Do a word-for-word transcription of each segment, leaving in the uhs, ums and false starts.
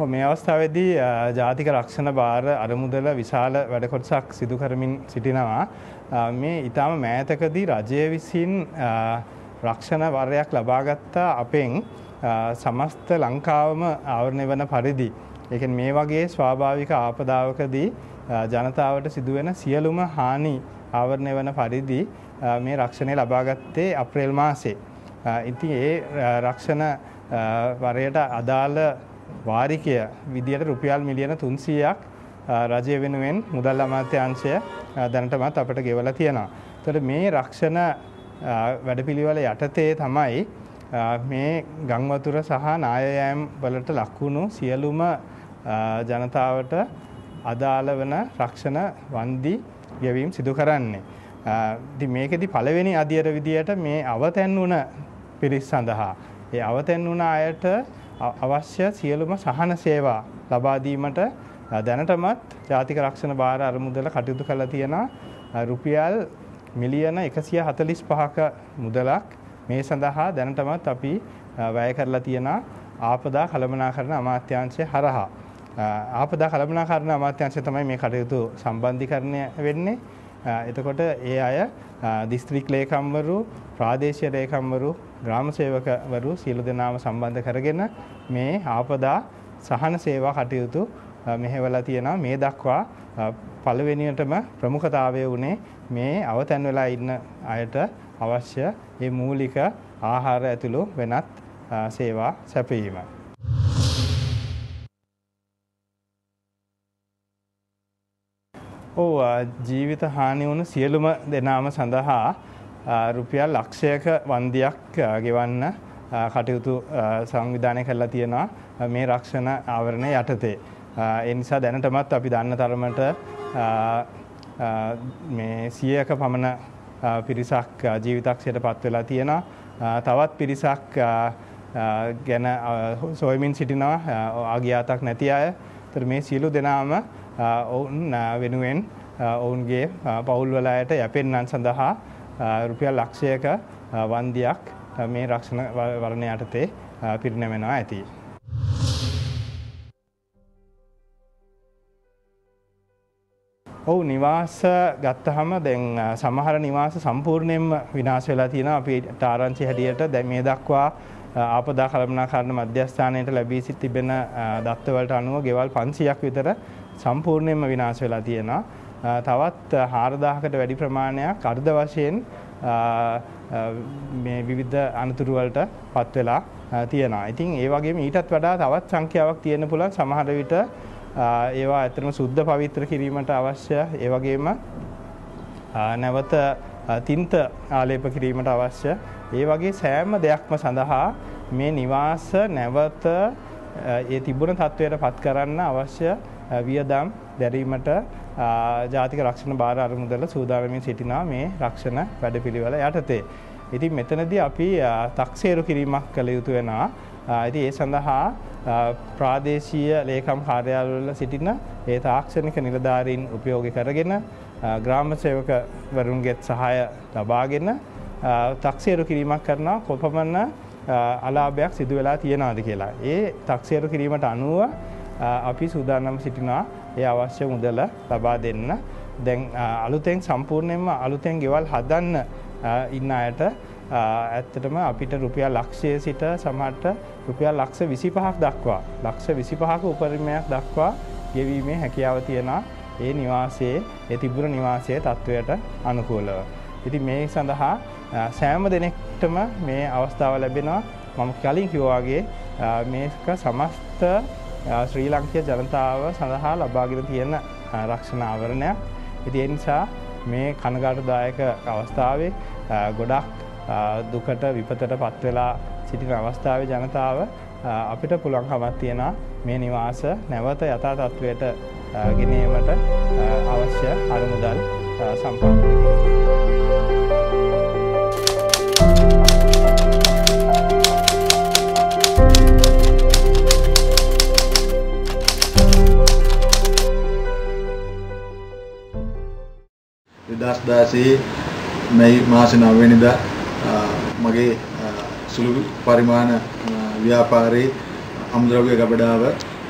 මේ අවස්ථාවේදී ජාතික රක්ෂණ භාර අරමුදල විශාල වැඩ කොටසක් සිදු කරමින් සිටිනවා. මේ ඊටම මෑතකදී රජය විසින් රක්ෂණ වරයක් ලබාගත් අපෙන් සමස්ත ලංකාවම ආවරණය වන පරිදි ඒ කියන්නේ මේ වගේ ස්වාභාවික ආපදාවකදී ජනතාවට සිදුවෙන සියලුම හානි ආවරණය වන පරිදි මේ රක්ෂණය ලබාගත්තේ අප්‍රේල් මාසයේ. ඉතින් ඒ රක්ෂණ වරයට අදාළ වාරිකය විදියට රුපියල් මිලියන තුන්සීයක් රජය වෙනුවෙන් මුදල් අමාත්‍යාංශය දැනටමත් අපට ගෙවලා තියෙනවා. ඒතකොට මේ රක්ෂණ වැඩපිළිවෙල යටතේ තමයි මේ ගම් වතුර සහ නායයෑම් වලට ලක්වුණු සියලුම ජනතාවට අදාළ වන රක්ෂණ වන්දි ගෙවීම සිදු කරන්නේ. ඉතින් මේකෙදි පළවෙනි අදියර විදියට මේ අවතැන් වුණ පිරිස් සඳහා ඒ අවතැන් වුණ අයට අවශ්‍ය සියලුම සහන සේවා ලබා දීමට දැනටමත් ජාතික රක්ෂණ භාර අරමුදල කටයුතු කරලා තියෙනවා. රුපියල් මිලියන එකසිය හතළිස් පහක මුදලක් මේ සඳහා දැනටමත් අපි වැය කරලා තියෙනවා ආපදා කළමනාකරණ අමාත්‍යාංශය හරහා. ආපදා කළමනාකරණ අමාත්‍යාංශය තමයි මේ කටයුතු සම්බන්ධීකරණය වෙන්නේ. එතකොට ඒ අය දිස්ත්‍රික් ලේකම්වරු, ප්‍රාදේශීය ලේකම්වරු, ග්‍රාම සේවකවරු සියලු දෙනාම සම්බන්ධ කරගෙන මේ ආපදා සහන සේවා කටයුතු මෙහෙवला තියෙනවා. මේ දක්වා පළවෙනියටම ප්‍රමුඛතාවය උනේ මේ අවතැන් වෙලා ඉන්න අයට අවශ්‍ය මේ මූලික ආහාර ඇතුළු වෙනත් සේවා සැපයීම. ඔව් ජීවිත හානි වුණු සියලුම දෙනාම සඳහා රුපියල් ලක්ෂයක වන්දියක් ගෙවන්න කටයුතු සංවිධානය කරලා තියෙනවා මේ රක්ෂණ ආවරණය යටතේ. ඒ නිසා දැනටමත් අපි දන්න තරමට මේ සියයක පමණ පිරිසක් ජීවිතක්ෂයට පත් වෙලා තියෙනවා. තවත් පිරිසක් ගැන සොයමින් සිටිනවා ආගියාතක් නැති අය. ඒතර මේ සියලු දෙනාම ඔවුන් වෙනුවෙන් ඔවුන්ගේ පවුල් වල අයට යැපෙන්නන් සඳහා රුපියල් ලක්ෂයක වන්දියක් මේ රක්ෂණ වරණ යටතේ පිරිනැමෙනවා ඇති. ඔව් නිවාස ගත්තහම දැන් සමහර නිවාස සම්පූර්ණයෙන්ම විනාශ වෙලා තියෙනවා. අපිට ආරංචි හැටියට දැන් මේ දක්වා ආපදා කළමනාකරණ මධ්‍යස්ථානයට ලැබී සිට තිබෙන දත්ත වලට අනුව ගෙවල් පන්සීයක් විතර සම්පූර්ණයෙන්ම විනාශ වෙලා තියෙනවා. තවත් හාරදාහකට වැඩි ප්‍රමාණයක් අර්ධ වශයෙන් මේ විවිධ අනතුරු වලට පත් වෙලා තියෙනවා. ඉතින් ඒ වගේම ඊටත් වඩා තවත් සංඛ්‍යාවක් තියෙන්න පුළුවන්. සමහර විට ඒවා ඇත්තටම සුද්ධ පවිත්‍ර කිරීමට අවශ්‍ය, ඒ වගේම නැවත තින්ත ආලේප කිරීමට අවශ්‍ය, ඒ වගේ සෑම දෙයක්ම සඳහා මේ නිවාස නැවත ඒ තිබුණ තත්වයට පත් කරන්න අවශ්‍ය වියදම් දැරීමට ජාතික රක්ෂණ භාර අරමුදල සූදානමින් සිටිනවා මේ රක්ෂණ වැඩපිළිවෙල යටතේ. ඉතින් මෙතනදී අපි තක්සේරු කිරීමක් කළ යුතු වෙනවා. ඉතින් ඒ සඳහා ප්‍රාදේශීය ලේකම් කාර්යාලවල සිටින ඒ තාක්ෂණික නිලධාරීන් උපයෝගී කරගෙන ග්‍රාම සේවකවරුන්ගේ සහාය ලබාගෙන තක්සේරු කිරීමක් කරනවා කොපමණ අලාභයක් සිදු වෙලා තියෙනවද කියලා. ඒ තක්සේරු කිරීමට අනුව අපි සූදානම් සිටිනවා ඒ අවශ්‍ය මුදල ලබා දෙන්න. දැන් අලුතෙන් සම්පූර්ණයෙන්ම අලුතෙන් ගෙවල් හදන්න ඉන්න අයට ඇත්තටම අපිට රුපියල් ලක්ෂයේ සිට සමහරට රුපියල් ලක්ෂ විසිපහක් දක්වා ලක්ෂ විසිපහක උපරිමයක් දක්වා ගෙවීමේ හැකියාව තියෙනවා ඒ නිවාසයේ ඒ තිබුණ නිවාසයේ තත්වයට අනුකූලව. ඉතින් මේ සඳහා සෑම දෙනෙක්ටම මේ අවස්ථාව ලැබෙනවා. මම කලින් කිව්වා වගේ මේක සමස්ත ශ්‍රී ලංකීය ජනතාව සඳහා ලබාගෙන තියෙන රක්ෂණ ආවරණයක්. ඉතින් ඒ නිසා මේ කනගාටුදායක අවස්ථාවේ ගොඩක් දුකට විපතට පත් වෙලා සිටින අවස්ථාවේ ජනතාව අපිට පුළුවන්කමක් තියෙනවා මේ නිවාස නැවත යථා තත්වයට ගෙන ඒමට අවශ්‍ය අරමුදල් සම්පාදනය දෙදහස් දාසයේ මැයි මාස නව වෙනිදා මගේ සුළු පරිමාණ ව්‍යාපාරයේ අමුද්‍රව්‍ය ගබඩාව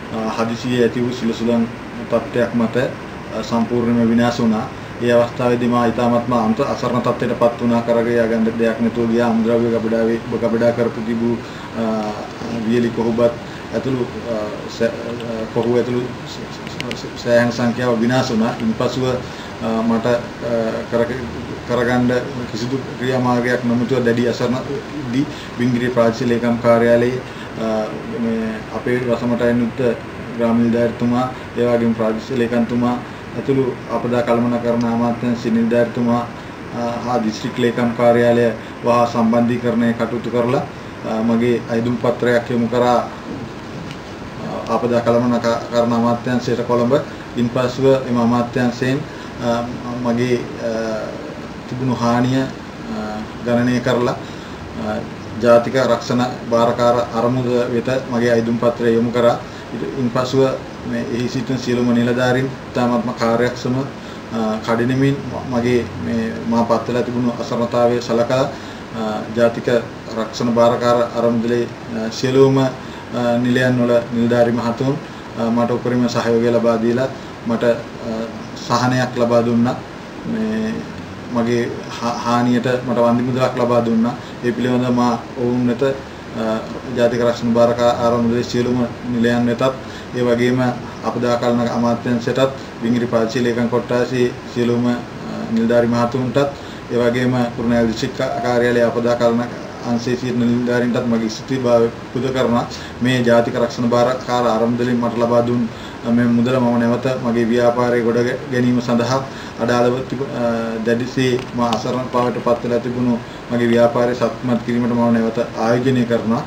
හදිසියේ ඇති වූ සිලසුලන් තත්ත්වයක් මත සම්පූර්ණයෙන්ම විනාශ වුණා. ඒ අවස්ථාවේදී මා ඊටාත්ම අන්ත අසරණ තත්ත්වයටපත් වුණා. කරගේ යගන්න දෙයක් නැතුව ගියා. අමුද්‍රව්‍ය ගබඩාවේ ගබඩා කරපු තිබූ වියලි කොහොබත් ඇතුළු කොහොව ඇතුළු සෑහෙන සංඛ්‍යාව විනාශ වුණා. ඉන්පසුව මට කරගන්න කිසිදු ක්‍රියාමාර්ගයක් නොමැතිව දැඩි අසරණදී බිංගිරිය ප්‍රාදේශීය ලේකම් කාර්යාලයේ මේ අපේ රසමටයිනුත් ග්‍රාම නිලධාරිතුමා ඒ වගේම ප්‍රාදේශීය ලේකම්තුමා ඇතුළු අපදා කළමනාකරණ අමාත්‍යාංශ නිලධාරිතුමා හා දිස්ත්‍රික් ලේකම් කාර්යාලය වහා සම්බන්ධීකරණය කටයුතු කරලා මගේ අයදුම් පත්‍රයක් යොමු කරා අපදා කළමනාකරණ අමාත්‍යාංශයට කොළඹ. ඉන්පසුව එම අමාත්‍යාංශයෙන් මගේ තිබුණු හානිය ගණනය කරලා ජාතික රක්ෂණ භාරකාර අරමුද වෙත මගේ අයදුම් පත්‍රය යොමු කරා. ඉන්පසුව මේ එහි සිටින සියලුම නිලධාරීන් තාමත්ම කාර්යක්ෂම කඩිනමින් මගේ මේ මා පත්වලා තිබුණු අසරණතාවය සලකා ජාතික රක්ෂණ භාරකාර අරමුදලේ සියලුම නිලයන් වල නිලධාරී මහතුන් මට උපරිම සහයෝගය ලබා දීලා මට සහනයක් ලබා දුන්නා. මේ මගේ හානියට මට වන්දි මුදලක් ලබා දුන්නා. ඒ පිළිබඳව මා ඔවුන් වෙත ජාතික රක්ෂණ භාරකාර ආරමුදලේ සියලුම නිලයන් වෙතත් ඒ වගේම අපදා කළමනාකරණ අමාත්‍යාංශයටත් බිංගිරි ප්‍රාදේශීය ලේකම් කොට්ටාසේ සියලුම නිලධාරී මහතුන්ටත් ඒ වගේම කුරුණෑගල දිස්ත්‍රික් කාර්යාලයේ අපදා කළමනාකරණ අංශයේ සිටින නිලධාරීන්ටත් මගේ ස්තුතිභාවය පුද කරනවා. මේ ජාතික රක්ෂණ භාරකාර ආරමුදලෙන් මට ලබා දුන් මේ මුදල මම නැවත මගේ ව්‍යාපාරයේ ගොඩ ගැනීම සඳහා අඩාළව දැඩිසේ මා අසරණ පාවට පත් වෙලා තිබුණු මගේ ව්‍යාපාරය ශක්තිමත් කිරීමට මම නැවත ආයෝජනය කරනවා.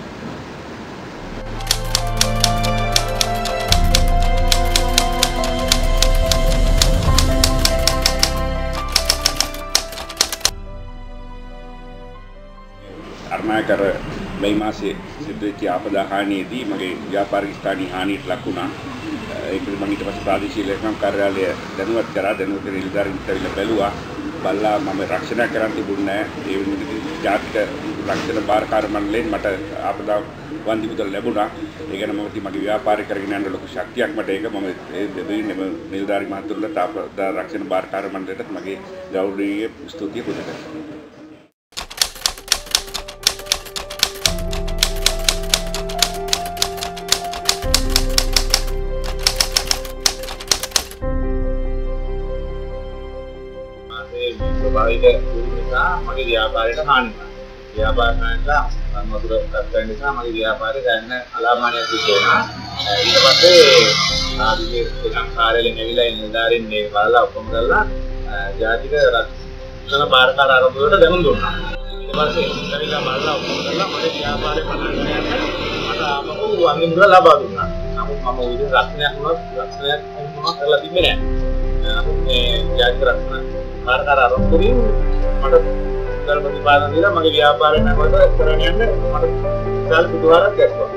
අර්මාකර මේ මාසේ සිද්ධ වෙච්ච ආපදා හානියේදී මගේ ව්‍යාපාරික ස්ථානීය හානියට ලක් වුණා. ඒක මම ඊට පස්සේ ප්‍රාදේශීය ලේකම් කාර්යාලය දැනුවත් කරා. දැනුවත් නිලධාරීන්ට ඇවිල්ලා බැලුවා. බල්ලා මම රක්ෂණය කරන්න තිබුණේ නැහැ. ඒ වෙනුවට ජාතික රක්ෂණ භාරකාර මණ්ඩලයෙන් මට ආපදා වන්දි මුදල් ලැබුණා. ඒ ගැන මම මගේ ව්‍යාපාරය කරගෙන යන්න ලොකු ශක්තියක් මට ඒක මම ඒ දෙවියන් නිලධාරී මහතුන්ට ආපදා රක්ෂණ භාරකාර මණ්ඩලයට මගේ ගෞරවීය ස්තුතිය පුද කරනවා. ස්වභාවික නිසා මගේ ව්‍යාපාරයට හානි වුණා. ව්‍යාපාර නැත්නම් මම වතුර ගන්න නිසා මගේ ව්‍යාපාරේ දැන් අලාභානයක් සිදු වුණා. ඊට පස්සේ ආදිගේ කාර්යාලයෙන් ඇවිල්ලා නිලධාරීන් මේක බලලා ඔක්කොම කරලා ජාතික රක්ෂණ භාරකාර ආරම්භයට දැනුම් දුන්නා. ඊට පස්සේ ඉස්සරහට බලලා ඔක්කොම කරලා මගේ ව්‍යාපාරේ පටන් ගන්න මට ආපහු වන්දි මුදල් ලබා දුන්නා. නමුත් මම ওই විදිහට රක්ෂණයක් වුණත් රක්ෂණයක් වුණා කරලා තිබෙන්නේ නැහැ. නමුත් මේ ජාතික රක්ෂණ භාරකාර ආරම්භයෙන් මට මුදල් ප්‍රතිපාදන දීලා මගේ ව්‍යාපාරය නැවත කරගෙන යන්න මට සල් පුදුහාරක් දැක්කා.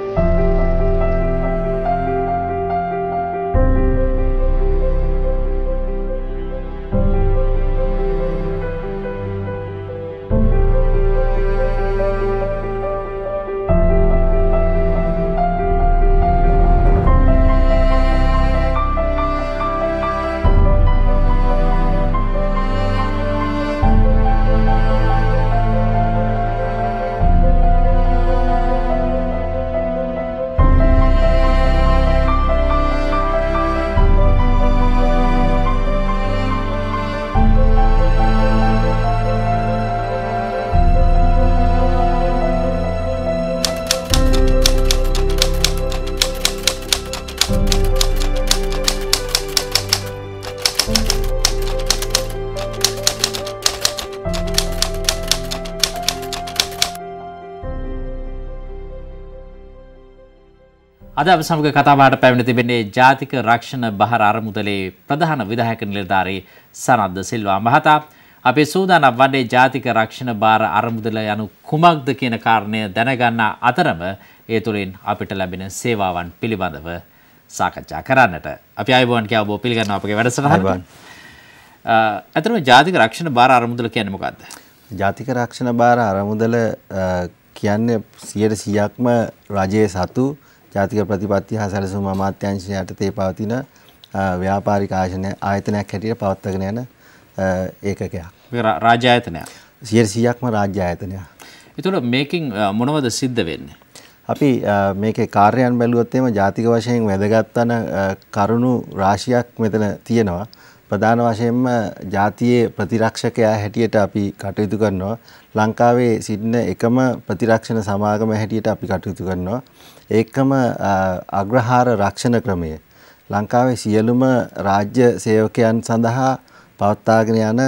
අද අප සමග කතාබහට පැමිණ තිබෙන්නේ ජාතික රක්ෂණ බහර අරමුදලේ ප්‍රධාන විධායක නිලධාරී සනද්ද සිල්වා මහතා. අපේ සූදානම් වන්නේ ජාතික රක්ෂණ බාර අරමුදල යනු කුමක්ද කියන කාරණය දැනගන්න අතරම ඒ තුළින් අපිට ලැබෙන සේවාවන් පිළිබඳව සාකච්ඡා කරන්නට. අපි ආයුබෝවන් කියා ඔබ පිළිගන්නවා අපගේ වැඩසටහන. අතරම ජාතික රක්ෂණ බාර අරමුදල කියන්නේ මොකක්ද? ජාතික රක්ෂණ බාර අරමුදල කියන්නේ සියයට සියයක්ම රජයේ සතු ජාතික ප්‍රතිපත්ති හා සැලසුම් අමාත්‍යාංශය යටතේ පවතින ව්‍යාපාරික ආයතනයක් හැටියට පවත්වාගෙන යන ඒකකයක්. රාජ්‍ය ආයතනයක්. සියයට සීයක්ම රාජ්‍ය ආයතනයක්. ඒතකොට මේකෙන් මොනවද සිද්ධ වෙන්නේ? අපි මේකේ කාර්යයන් බැලුවොත් එimhe ජාතික වශයෙන් වැදගත් වන කරුණු රාශියක් මෙතන තියෙනවා. ප්‍රධාන වශයෙන්ම ජාතියේ ප්‍රතිරක්ෂකයා හැටියට අපි කටයුතු කරනවා. ලංකාවේ සිටින එකම ප්‍රතිරක්ෂණ සමාගම හැටියට අපි කටයුතු කරනවා. ඒකම අග්‍රහාර රක්ෂණ ක්‍රමය. ලංකාවේ සියලුම රාජ්‍ය සේවකයන් සඳහා පවත්වාගෙන යන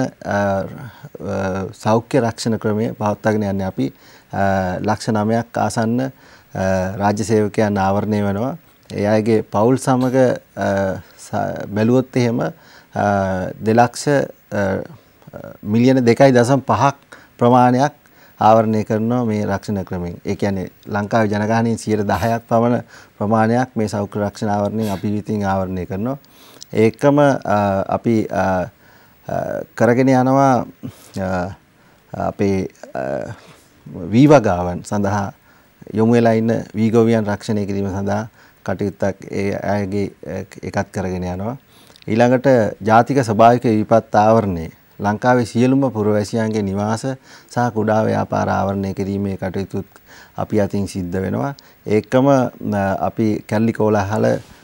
සෞඛ්‍ය රක්ෂණ ක්‍රමය පවත්වාගෙන යන්නේ අපි ලක්ෂ නවයක් ආසන්න රාජ්‍ය සේවකයන් ආවරණය වෙනවා. ඒ අයගේ පවුල් සමග බැලුවොත් එහෙම දෙලක්ෂ මිලියන දෙකයි දශම පහක් ප්‍රමාණයක් ආවරණය කරනවා මේ රක්ෂණ ක්‍රමයෙන්. ඒ කියන්නේ ලංකාවේ ජනගහනයෙන් සියයට දහයක් පමණ ප්‍රමාණයක් මේ සෞඛ්‍ය රක්ෂණ ආවරණයෙන් අපි විසින් ආවරණය කරනවා. ඒකම අපි කරගෙන යනවා අපේ වීවගාවන් සඳහා යොමු වෙලා ඉන්න වීගොවියන් රක්ෂණය කිරීම සඳහා කටයුත්තක් ඒ අයගේ එකත් කරගෙන යනවා. ඊළඟට ජාතික ස්වභාවික විපත් ආවරණය ලංකාවේ සියලුම පුරවැසියන්ගේ නිවාස සහ කුඩා ව්‍යාපාර ආවරණය කිරීමේ කටයුතුත් අපි අතින් සිද්ධ වෙනවා. ඒකම අපි කැලි කෝලාහල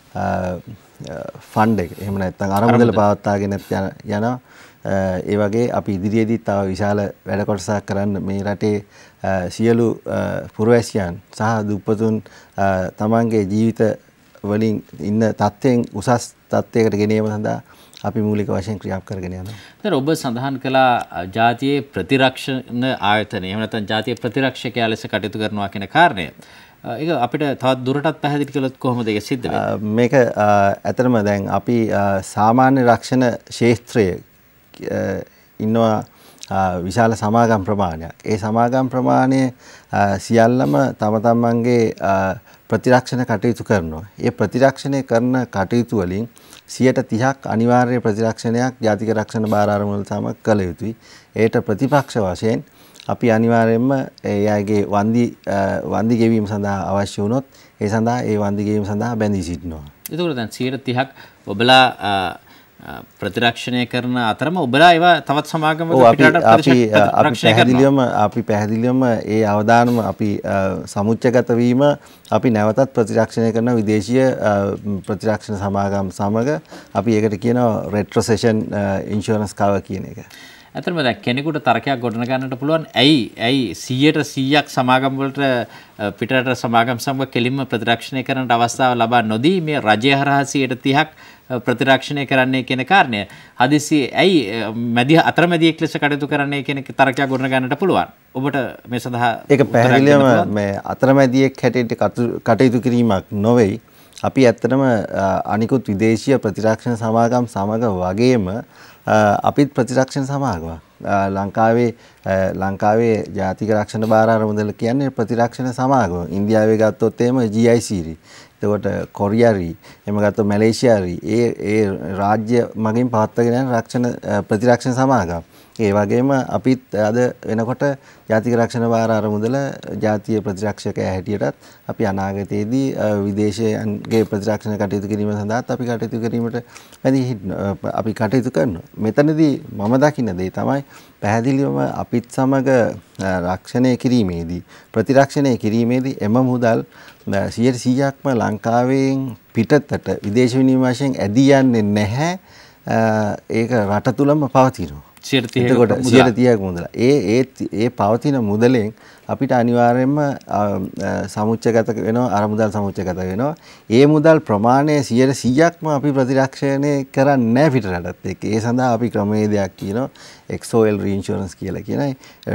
ෆන්ඩ් එක එහෙම නැත්නම් අරමුදල පවත්වාගෙන යනවා. ඒ වගේ අපි ඉදිරියේදී තව විශාල වැඩ කොටසක් කරන්න මේ රටේ සියලු පුරවැසියන් සහ දුප්පතුන් තමන්ගේ ජීවිත වලින් ඉන්න තත්ත්වයෙන් උසස් තත්ත්වයකට ගෙනීම සඳහා අපි මූලික වශයෙන් ක්‍රියා කරගෙන යනවා. දැන් ඔබ සඳහන් කළා ජාතියේ ප්‍රතිරක්ෂණ ආයතනය එහෙම නැත්නම් ජාතිය ප්‍රතිරක්ෂකයා ලෙස කටයුතු කරනවා කියන කාරණය. ඒක අපිට තවත් දුරටත් පැහැදිලි කළොත් කොහොමද ඒක සිද්ධ වෙන්නේ? මේක ඇත්තටම දැන් අපි සාමාන්‍ය රක්ෂණ ක්ෂේත්‍රයේ ඉන්නවා විශාල සමාගම් ප්‍රමාණයක්. ඒ සමාගම් ප්‍රමාණය සියල්ලම තම තමන්ගේ ප්‍රතිරක්ෂණ කටයුතු කරනවා. ඒ ප්‍රතිරක්ෂණය කරන කටයුතු වලින් සියයට තිහක් අනිවාර්ය ප්‍රතිරක්ෂණයක් ජාතික රක්ෂණ බාර ආරමුදල සමග කළ යුතුයි. ඒට ප්‍රතිපක්ෂ වශයෙන් අපි අනිවාර්යයෙන්ම ඒ අයගේ වන්දි වන්දි ගෙවීම සඳහා අවශ්‍ය වුණොත් ඒ සඳහා ඒ වන්දි ගෙවීම සඳහා බැඳී සිටිනවා. ඒකෝර දැන් සියයට තිහක් ඔබලා ප්‍රතිරක්ෂණය කරන අතරම ඔබලා ඒවා තවත් සමාගමක පිටරට ප්‍රතිරක්ෂණය පැහැදිලිවම අපි පැහැදිලිවම ඒ අවදානම අපි සමුච්චගත වීම අපි නැවතත් ප්‍රතිරක්ෂණය කරන විදේශීය ප්‍රතිරක්ෂණ සමාගම් සමග අපි ඒකට කියනවා රෙට්‍රොසෙෂන් ඉන්ෂුරන්ස් කවර් කියන එක. ඇත්තටම දැන් කෙනෙකුට තර්කයක් ගොඩනගන්නට පුළුවන් ඇයි ඇයි සියයට සීයක් සමාගම් වලට පිටරට සමාගම් සමග කෙලින්ම ප්‍රතිරක්ෂණය කරන්නට අවස්ථාව ලබා නොදී මේ රජය හරහා සියයට තිහක් ප්‍රතිරක්ෂණය කරන්නේ කියන කාරණය හදිසි ඇයි මැදි අතරමැදියෙක් ලෙස කටයුතු කරන්නේ කියන තර්කයක් ගොඩනගන්නට පුළුවන්. ඔබට මේ සඳහා ඒක පැහැදිලිවම මේ අතරමැදියෙක් හැටියට කටයුතු කිරීමක් නොවේ. අපි ඇත්තටම අනිකුත් විදේශීය ප්‍රතිරක්ෂණ සමාගම් සමග වගේම අපිත් ප්‍රතිරක්ෂණ සමාගමක්. ලංකාවේ ලංකාවේ ජාතික රක්ෂණ බාර ආරමුදල කියන්නේ ප්‍රතිරක්ෂණ සමාගම. ඉන්දියාවේ ගත්තොත් එහෙම ජී ආයි සී රි. එතකොට කොරියාරි, එහෙම ගත්තොත් මැලේසියාරි ඒ ඒ රාජ්‍ය මගින් පවත්වාගෙන යන රක්ෂණ ප්‍රතිරක්ෂණ සමාගම්. ඒ වගේම අපිත් අද වෙනකොට ජාතික රක්ෂණ බාර ආරමුදල ජාතිය ප්‍රතිරක්ෂකයා හැටියටත් අපි අනාගතයේදී විදේශයන්ගේ ප්‍රතිරක්ෂණ කටයුතු කිරීම සඳහාත් අපි කටයුතු කිරීමට අපි කටයුතු කරනවා. මෙතනදී මම දකින දේ තමයි පැහැදිලිවම අපිත් සමග රක්ෂණය කිරීමේදී ප්‍රතිරක්ෂණය කිරීමේදී එම මුදල් සියයට සීයක්ම ලංකාවෙන් පිටතට විදේශ විනිමය වශයෙන් ඇදී යන්නේ නැහැ. ඒක රට තුලම පවතිනවා. සියයට තිහක මුදල. ඒ ඒ ඒ පවතින මුදලෙන් අපිට අනිවාර්යයෙන්ම සමුච්චගත වෙනවා අරමුදල් සමුච්චගත වෙනවා. ඒ මුදල් ප්‍රමාණය සියයට සීයක්ම අපි ප්‍රතිරක්ෂණය කරන්නේ නැහැ පිටරටත් එක්ක. ඒ සඳහා අපි ක්‍රමවේදයක් කියනවා එක්ස් ඕ එල් රීඉන්ෂුරන්ස් කියලා කියනවා.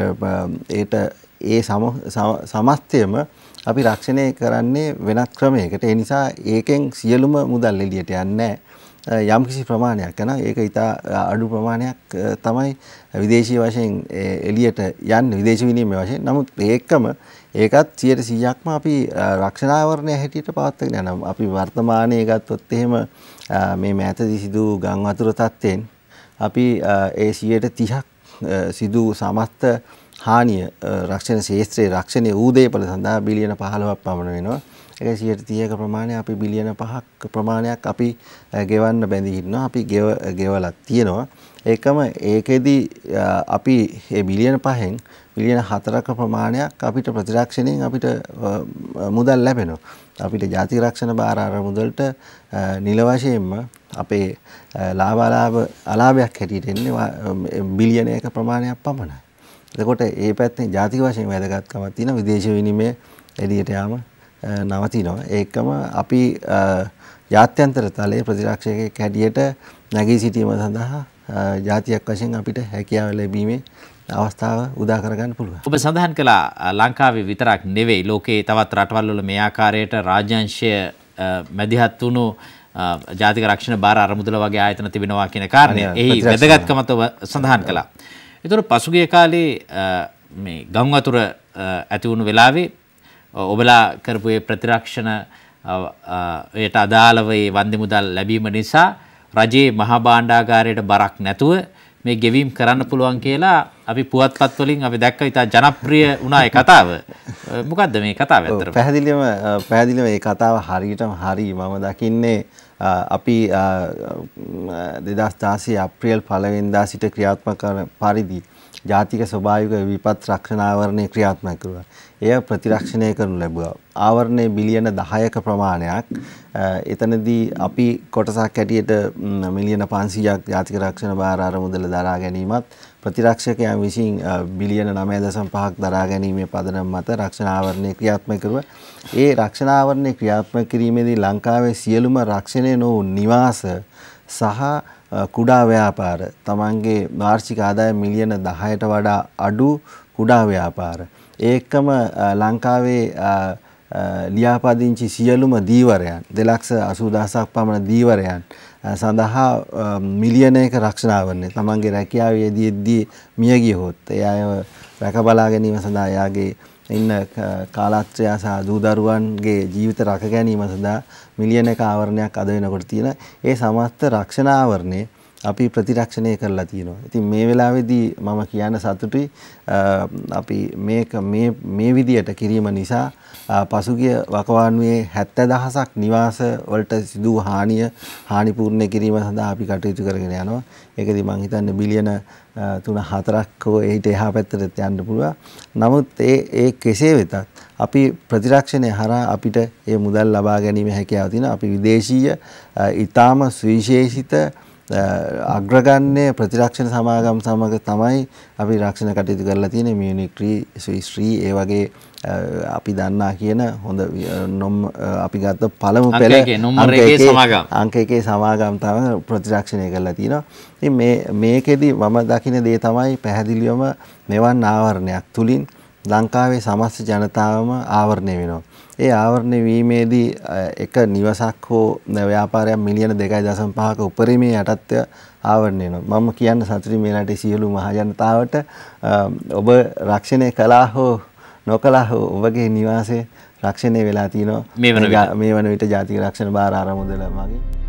ඒට ඒ සමස්තයම අපි රක්ෂණය කරන්නේ වෙනත් ක්‍රමයකට. ඒ නිසා ඒකෙන් සියලුම මුදල් එළියට යන්නේ නැහැ. යම්කිසි ප්‍රමාණයක් යනවා. ඒක ඉතා අඩු ප්‍රමාණයක් තමයි විදේශීය වශයෙන් එළියට යන්නේ විදේශ විනිමය වශයෙන්. නමුත් ඒකම ඒකත් සියයට සීයක්ම අපි රක්ෂණ ආවරණය හැටියට පවත්වාගෙන යනවා. අපි වර්තමානයේ ගත්තොත් එහෙම මේ මෑතදී සිදු ගම් වතුර තත්ත්වයෙන් අපි ඒ සියයට තිහක් සිදු සමස්ත හානිය රක්ෂණ ශේත්‍රයේ රක්ෂණයේ ඌ දේපල සඳහා බිලියන පහළොවක් පමණ වෙනවා. එකසිය තිහක ප්‍රමාණය අපි බිලියන පහක් ප්‍රමාණයක් අපි ගෙවන්න බැඳී ඉන්නවා. අපි ගෙව ගෙවලා තියෙනවා. ඒකම ඒකෙදි අපි මේ බිලියන පහෙන් බිලියන හතරක ප්‍රමාණයක් අපිට ප්‍රතිරක්ෂණයෙන් අපිට මුදල් ලැබෙනවා. අපිට ජාතික රක්ෂණ භාර අරමුදලට නිල වශයෙන්ම අපේ ලාභාලාභ අලාභයක් හැටියට එන්නේ බිලියන එක ප්‍රමාණයක් පමණයි. එතකොට ඒ පැත්තෙන් ජාතික වශයෙන් වැදගත්කමක් තියෙන විදේශ විනිමය එළියට යාම නවතිනවා. ඒකම අපි ජාත්‍යන්තර තලයේ ප්‍රතිරක්ෂකයෙක් හැටියට නැගී සිටීම සඳහා ජාතියක් වශයෙන් අපිට හැකියාව ලැබීමේ අවස්ථාව උදා කරගන්න පුළුවන්. ඔබ සඳහන් කළා ලංකාවේ විතරක් නෙවෙයි ලෝකයේ තවත් රටවල් වල මේ ආකාරයට රාජ්‍යංශය මැදිහත් වුණු ජාතික රක්ෂණ භාර අරමුදල වගේ ආයතන තිබෙනවා කියන කාරණය. එහි වැදගත්කමත් ඔබ සඳහන් කළා. ඒතර පසුගිය කාලේ මේ ගම් වතුර ඇති වුණු වෙලාවේ ඔබලා කරපු ඒ ප්‍රතිරක්ෂණ ඒට අදාළව ඒ වන්දි මුදල් ලැබීම නිසා රජයේ මහා භාණ්ඩාගාරයට බරක් නැතුව මේ ගෙවීම් කරන්න පුළුවන් කියලා අපි පුවත්පත් වලින් අපි දැක්ක ඉතා ජනප්‍රිය වුණා ඒ කතාව. මොකද්ද මේ කතාව ඇත්තටම? පැහැදිලිවම පැහැදිලිවම මේ කතාව හරියටම හරි. මම දකින්නේ අපි දෙදහස් දාසය අප්‍රේල් පළවෙනිදා සිට ක්‍රියාත්මක කරන පරිදි ජාතික ස්වභාවික විපත් රක්ෂණ ආවරණය ක්‍රියාත්මක කරුවා. එය ප්‍රතිරක්ෂණය කරනු ලැබුවා. ආවරණයේ බිලියන දහයක ප්‍රමාණයක් එතනදී අපි කොටසක් හැටියට මිලියන පන්සීයක් ජාතික රක්ෂණ භාර අරමුදල දරා ගැනීමත් ප්‍රතිරක්ෂකයන් විසින් බිලියන නවය දශම පහක් දරා ගැනීමේ පදනම මත රක්ෂණ ආවරණය ක්‍රියාත්මක කරුවා. ඒ රක්ෂණ ආවරණය ක්‍රියාත්මක කිරීමේදී ලංකාවේ සියලුම රක්ෂණය නොවු නිවාස සහ කුඩා ව්‍යාපාර තමන්ගේ වාර්ෂික ආදායම මිලියන දහයට වඩා අඩු කුඩා ව්‍යාපාර ඒකම ලංකාවේ ලියාපදිංචි සියලුම දීවරයන් දෙලක්ෂ අසූ දහසක් පමණ දීවරයන් සඳහා මිලියනයක රක්ෂණ ආවරණය තමන්ගේ රැකියාව යෙදීදී මිය ගියහොත් ඒ අය රැක බලා ගැනීම සඳහා එයාගේ ඉන්න කාලත්‍රය සහ දූ දරුවන්ගේ ජීවිත රැක ගැනීම සඳහා මිලියනක ආවරණයක් අද වෙනකොට තියෙන ඒ සමස්ත රක්ෂණ ආවරණය අපි ප්‍රතිරක්ෂණය කරලා තියෙනවා. ඉතින් මේ වෙලාවේදී මම කියන්න සතුටුයි අපි මේක මේ මේ විදියට කිරීම නිසා පසුගිය වකවානුවේ හැත්තෑ දහසක් නිවාස වලට සිදු හානිය හානි පූර්ණ කිරීම සඳහා අපි කටයුතු කරගෙන යනවා. ඒකදී මම හිතන්නේ බිලියන තුන හතරක් ඒට එහා පැත්තට යන්න පුළුවන්. නමුත් ඒ ඒ කෙසේ වෙතත් අපි ප්‍රතිරක්ෂණය හරහා අපිට ඒ මුදල් ලබා ගැනීම හැකියාව තියෙනවා. අපි විදේශීය ඊටාම සුවිශේෂිත අග්‍රගණ්‍ය ප්‍රතිරක්ෂණ සමාගම් සමග තමයි අපි රක්ෂණ කටයුතු කරලා තියෙන්නේ. මියුනික් ට්‍රී, ස්විස් ට්‍රී ඒ වගේ අපි දන්නා කියන හොඳ නොම් අපි ගත්ත පළමු පෙළ අංක එකේ සමාගම් තමයි ප්‍රතිරක්ෂණය කරලා තියෙනවා. ඉතින් මේ මේකෙදි මම දකින දේ තමයි පැහැදිලිවම මෙවන් ආවරණයක් තුලින් ලංකාවේ සමස්ත ජනතාවම ආවරණය වෙනවා. ඒ ආවරණය වීමේදී එක නිවසක් හෝ ව්‍යාපාරයක් මිලියන දෙකයි දශම පහක උපරිමයේ යටත්ය ආවරණය වෙනවා. මම කියන්න සතුටින් මේ රටේ සියලු මහ ජනතාවට ඔබ රක්ෂණය කළා හෝ නොකළා හෝ ඔබගේ නිවාසය රක්ෂණය වෙලා තියෙනවා මේ වන විට ජාතික රක්ෂණ භාර අරමුදල මගින්.